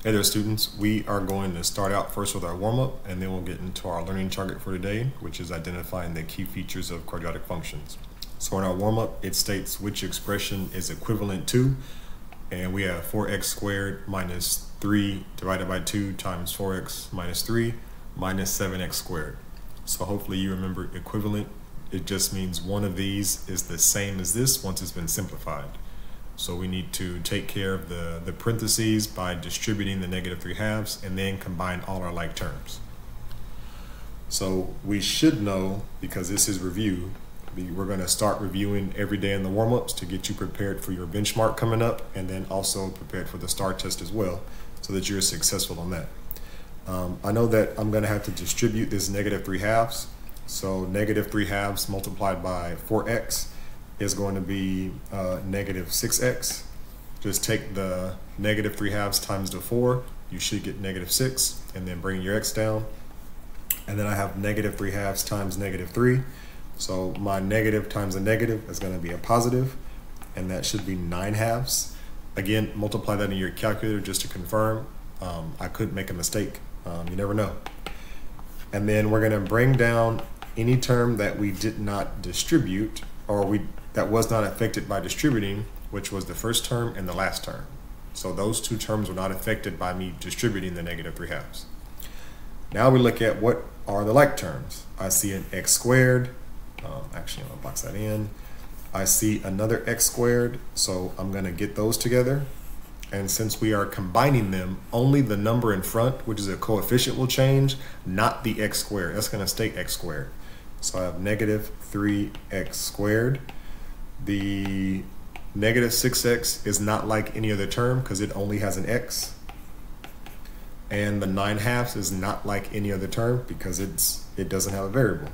Hey there, students. We are going to start out first with our warm-up, and then we'll get into our learning target for today, which is identifying the key features of quadratic functions. So in our warm-up, it states which expression is equivalent to, and we have 4x squared minus 3 divided by 2 times 4x minus 3 minus 7x squared. So hopefully you remember equivalent. It just means one of these is the same as this once it's been simplified. So we need to take care of the parentheses by distributing the negative 3/2 and then combine all our like terms. So we should know, because this is review, we're going to start reviewing every day in the warm-ups to get you prepared for your benchmark coming up, and then also prepared for the STAR test as well, so that you're successful on that. I know that I'm going to have to distribute this negative 3/2. So negative 3/2 multiplied by 4x is going to be negative 6x. Just take the negative 3/2 times the 4, you should get negative 6, and then bring your x down. And then I have negative 3/2 times negative 3. So my negative times a negative is going to be a positive, and that should be 9/2. Again, multiply that in your calculator just to confirm. I could make a mistake. You never know. And then we're going to bring down any term that we did not distribute, or that was not affected by distributing, which was the first term and the last term. So those two terms were not affected by me distributing the negative 3/2. Now we look at what are the like terms. I see an x squared. Actually, I'm gonna box that in. I see another x squared, so I'm gonna get those together. And since we are combining them, only the number in front, which is a coefficient, will change, not the x squared. That's gonna stay x squared. So I have negative 3x squared. The negative 6x is not like any other term because it only has an x. And the 9/2 is not like any other term because it doesn't have a variable.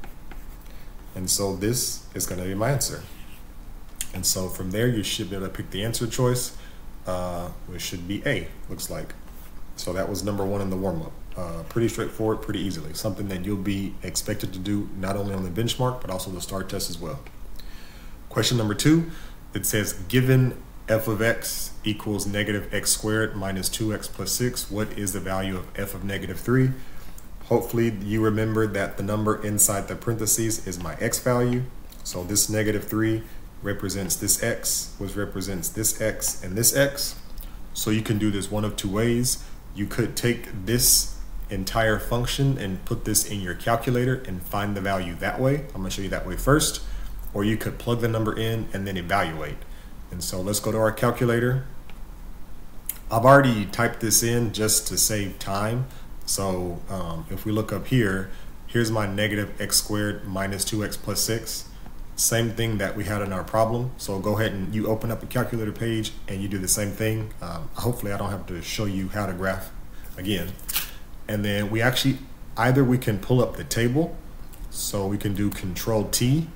And so this is going to be my answer. And so from there, you should be able to pick the answer choice, which should be A, looks like. So that was number 1 in the warm-up. Pretty straightforward, pretty easily. Something that you'll be expected to do not only on the benchmark, but also the STAR test as well. Question number 2, it says, given f of x equals negative x squared minus 2x plus 6, what is the value of f of negative 3? Hopefully you remember that the number inside the parentheses is my x value. So this negative 3 represents this x, which represents this x and this x. So you can do this one of two ways. You could take this entire function and put this in your calculator and find the value that way. I'm going to show you that way first. Or you could plug the number in and then evaluate. And so let's go to our calculator. I've already typed this in just to save time. So if we look up here, here's my negative x squared minus 2x plus 6. Same thing that we had in our problem. So go ahead and you open up a calculator page and you do the same thing. Hopefully I don't have to show you how to graph again. And then we actually, either we can pull up the table. So we can do Control T.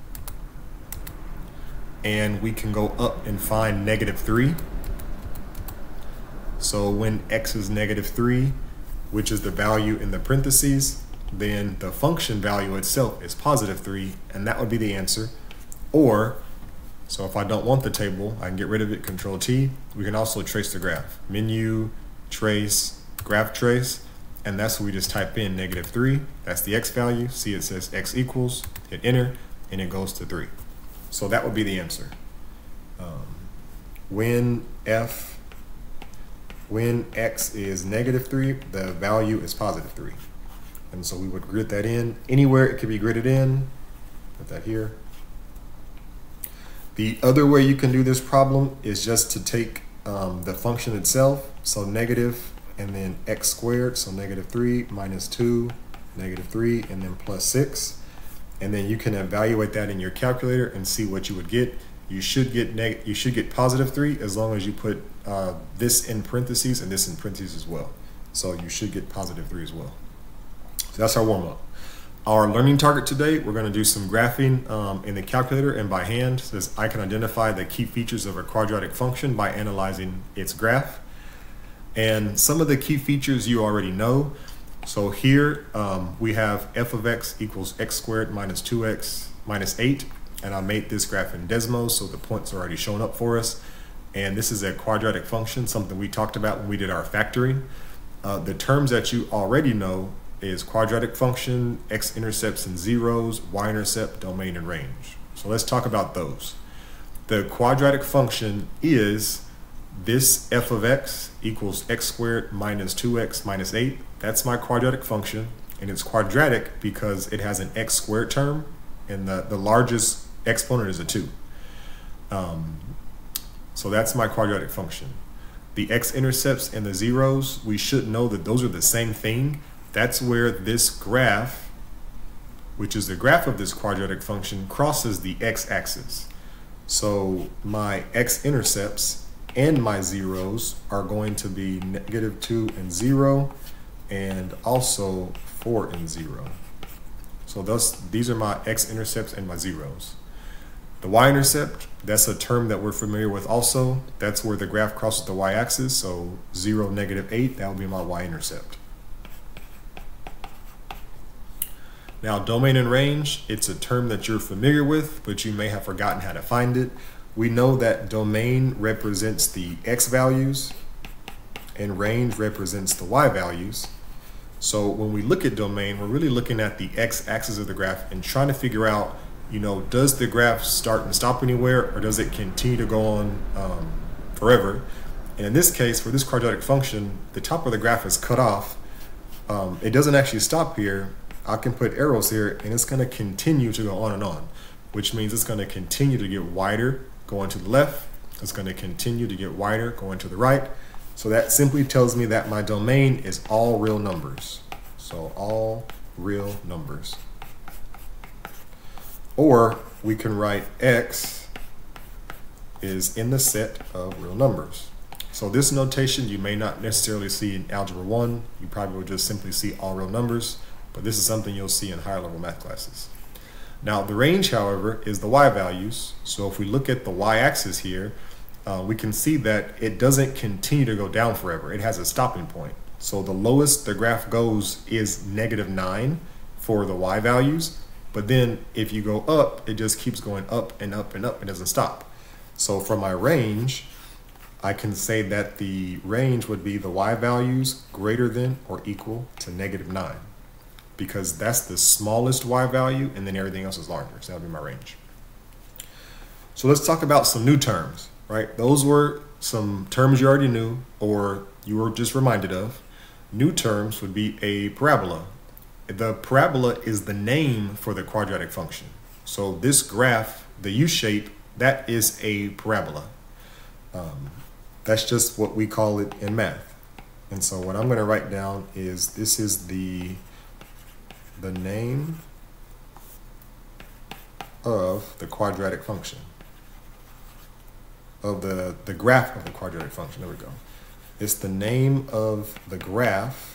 And we can go up and find negative 3. So when x is negative 3, which is the value in the parentheses, then the function value itself is positive 3, and that would be the answer. Or, so if I don't want the table, I can get rid of it, Control T. We can also trace the graph. Menu, trace, graph trace, and that's what we just type in, negative 3. That's the x value. See, it says x equals, hit enter, and it goes to 3. So that would be the answer. When x is negative 3, the value is positive 3. And so we would grid that in. Anywhere it could be gridded in, put that here. The other way you can do this problem is just to take the function itself, so negative and then x squared, so negative 3 minus 2, negative 3, and then plus 6. And then you can evaluate that in your calculator and see what you would get. You should get positive 3 as long as you put this in parentheses and this in parentheses as well. So you should get positive 3 as well. So that's our warm-up. Our learning target today, we're going to do some graphing in the calculator and by hand. So I can identify the key features of a quadratic function by analyzing its graph. And some of the key features you already know. So here we have f of x equals x squared minus 2x minus 8. And I made this graph in Desmos, so the points are already shown up for us. and this is a quadratic function, something we talked about when we did our factoring. The terms that you already know is quadratic function, x-intercepts and zeros, y-intercept, domain, and range. So let's talk about those. The quadratic function is this f of x equals x squared minus 2x minus 8. That's my quadratic function, and it's quadratic because it has an x squared term, and the largest exponent is a 2. So that's my quadratic function. The x-intercepts and the zeros, we should know that those are the same thing. That's where this graph, which is the graph of this quadratic function, crosses the x-axis. So my x-intercepts and my zeros are going to be -2 and 0, and also 4 and 0. So these are my x-intercepts and my zeros. The y-intercept, that's a term that we're familiar with also. That's where the graph crosses the y-axis. So 0, -8, that would be my y-intercept. Now, domain and range, it's a term that you're familiar with, but you may have forgotten how to find it. We know that domain represents the x values and range represents the y values. So when we look at domain, we're really looking at the x-axis of the graph and trying to figure out, does the graph start and stop anywhere, or does it continue to go on forever? And in this case, for this quadratic function, the top of the graph is cut off. It doesn't actually stop here. I can put arrows here, and it's going to continue to go on, which means it's going to continue to get wider going to the left. It's going to continue to get wider going to the right. So that simply tells me that my domain is all real numbers. So all real numbers. Or we can write x is in the set of real numbers. So this notation you may not necessarily see in Algebra 1. You probably will just simply see all real numbers, but this is something you'll see in higher level math classes. Now the range, however, is the y values. So if we look at the y-axis here, we can see that it doesn't continue to go down forever. It has a stopping point. So the lowest the graph goes is -9 for the y values. But then if you go up, it just keeps going up and up and up. It doesn't stop. So for my range, I can say that the range would be the y values greater than or equal to -9, because that's the smallest y value, and then everything else is larger. So that would be my range. So let's talk about some new terms, right? Those were some terms you already knew or you were just reminded of. New terms would be a parabola. The parabola is the name for the quadratic function. So this graph, the U shape, that is a parabola. That's just what we call it in math. And so what I'm going to write down is this is the name of the quadratic function, of the graph of the quadratic function. There we go. It's the name of the graph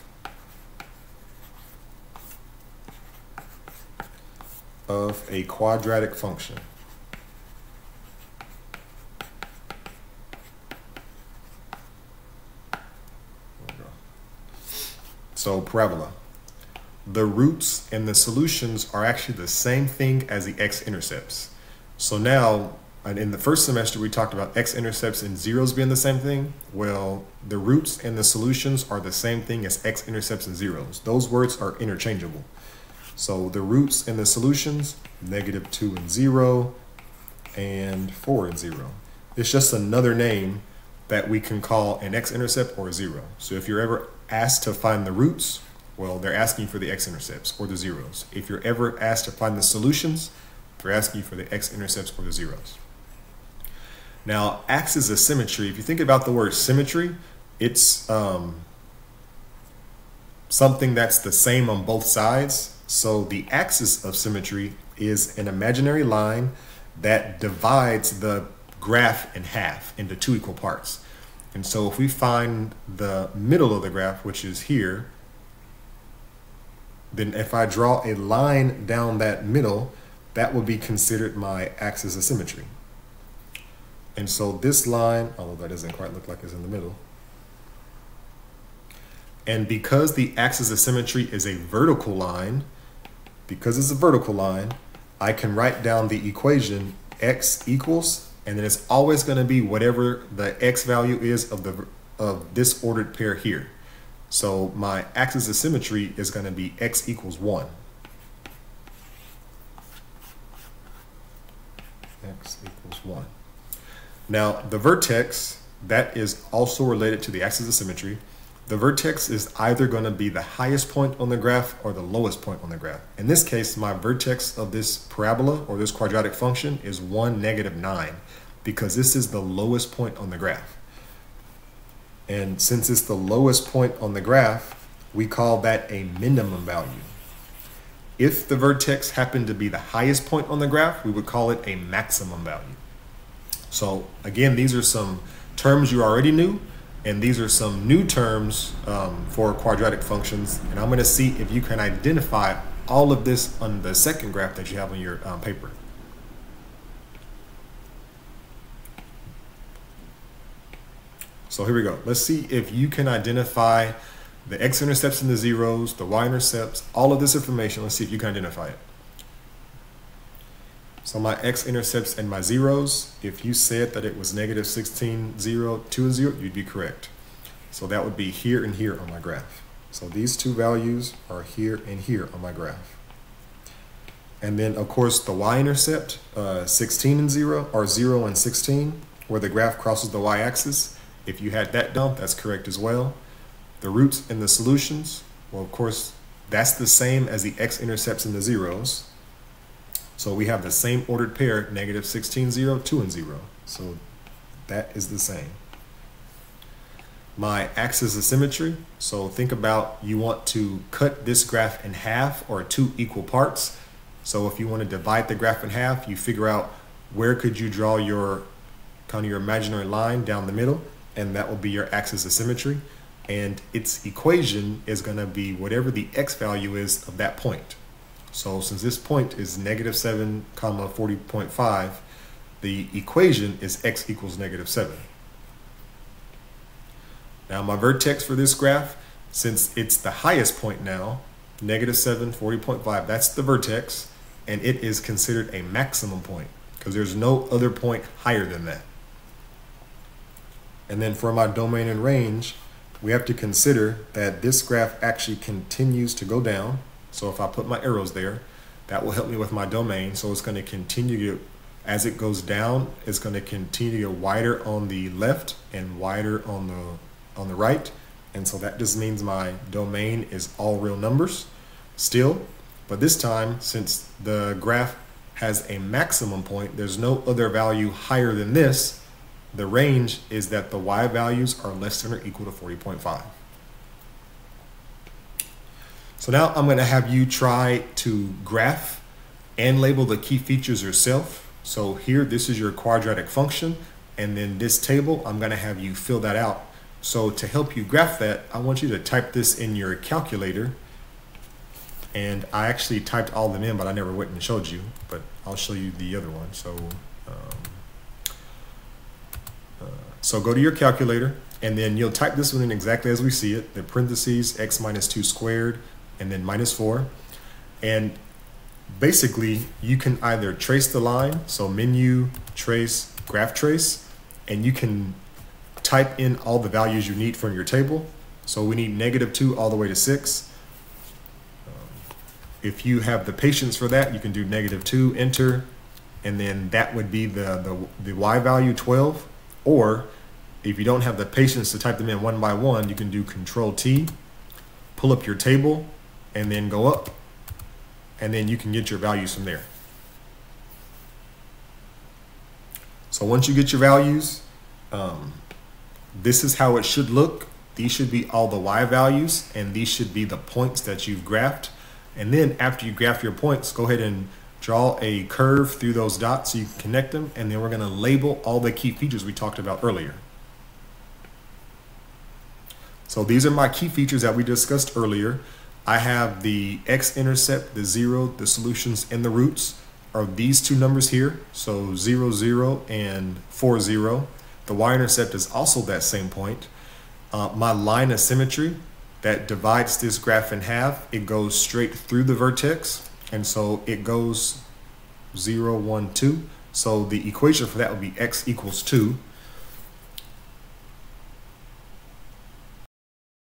of a quadratic function. There we go. So parabola. The roots and the solutions are actually the same thing as the x-intercepts. So now, in the first semester, we talked about x-intercepts and zeros being the same thing. Well, the roots and the solutions are the same thing as x-intercepts and zeros. Those words are interchangeable. So the roots and the solutions, -2 and 0, and 4 and 0. It's just another name that we can call an x-intercept or a zero. So if you're ever asked to find the roots, well, they're asking for the x-intercepts or the zeros. If you're ever asked to find the solutions, they're asking for the x-intercepts or the zeros. Now, axis of symmetry, if you think about the word symmetry, it's something that's the same on both sides. So the axis of symmetry is an imaginary line that divides the graph in half into 2 equal parts. And so if we find the middle of the graph, which is here, then if I draw a line down that middle, that would be considered my axis of symmetry. And so this line, although that doesn't quite look like it's in the middle, and because the axis of symmetry is a vertical line, because it's a vertical line, I can write down the equation x equals And then it's always going to be whatever the x value is of this ordered pair here. So my axis of symmetry is going to be x equals 1. X equals 1. Now the vertex, that is also related to the axis of symmetry. The vertex is either going to be the highest point on the graph or the lowest point on the graph. In this case, my vertex of this parabola or this quadratic function is 1, -9, because this is the lowest point on the graph. And since it's the lowest point on the graph, we call that a minimum value. If the vertex happened to be the highest point on the graph, we would call it a maximum value. So again, these are some terms you already knew, and these are some new terms for quadratic functions. And I'm going to see if you can identify all of this on the second graph that you have on your paper. So here we go. Let's see if you can identify the x-intercepts and the zeros, the y-intercepts, all of this information. Let's see if you can identify it. So my x-intercepts and my zeros, if you said that it was -16, 0, 2, and 0, you'd be correct. So that would be here and here on my graph. So these two values are here and here on my graph. And then, of course, the y-intercept, 16 and 0, or 0 and 16, where the graph crosses the y-axis. If you had that down, that's correct as well. The roots and the solutions, well, of course, that's the same as the x-intercepts and the zeros. So we have the same ordered pair, -16, 0, 2, and 0. So that is the same. My axis of symmetry, so think about you want to cut this graph in half or 2 equal parts. So if you want to divide the graph in half, you figure out where could you draw your kind of your imaginary line down the middle, and that will be your axis of symmetry. And its equation is going to be whatever the x value is of that point. So since this point is -7, 40.5, the equation is x equals -7. Now my vertex for this graph, since it's the highest point now, -7, 40.5, that's the vertex, and it is considered a maximum point because there's no other point higher than that. And then for my domain and range, we have to consider that this graph actually continues to go down. So if I put my arrows there, that will help me with my domain. So it's going to continue to, as it goes down, it's going to continue to get wider on the left and wider on the right. And so that just means my domain is all real numbers still. But this time, since the graph has a maximum point, there's no other value higher than this. The range is that the y values are less than or equal to 40.5. So now I'm going to have you try to graph and label the key features yourself. So here, this is your quadratic function. And then this table, I'm going to have you fill that out. So to help you graph that, I want you to type this in your calculator. And I actually typed all of them in, but I never went and showed you. But I'll show you the other one. So go to your calculator, and then you'll type this one in exactly as we see it, the parentheses, x minus 2 squared, and then -4. And basically, you can either trace the line, so menu, trace, graph trace, and you can type in all the values you need from your table. So we need -2 all the way to 6. If you have the patience for that, you can do -2, enter, and then that would be the y value 12. Or if you don't have the patience to type them in one by one, you can do Control-T, pull up your table, and then go up, and then you can get your values from there. So once you get your values, this is how it should look. These should be all the y values, and these should be the points that you've graphed. And then after you graph your points, go ahead and draw a curve through those dots so you can connect them, and then we're going to label all the key features we talked about earlier. So these are my key features that we discussed earlier. I have the x-intercept, the 0, the solutions, and the roots are these two numbers here. So 0, 0, and 4, 0. The y-intercept is also that same point. My line of symmetry that divides this graph in half, it goes straight through the vertex. And so it goes 0, 1, 2. So the equation for that would be x equals 2.